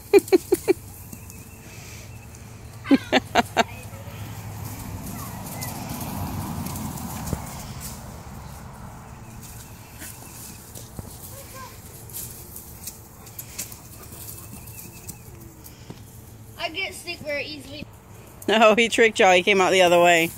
I get sick very easily. No, he tricked y'all. He came out the other way.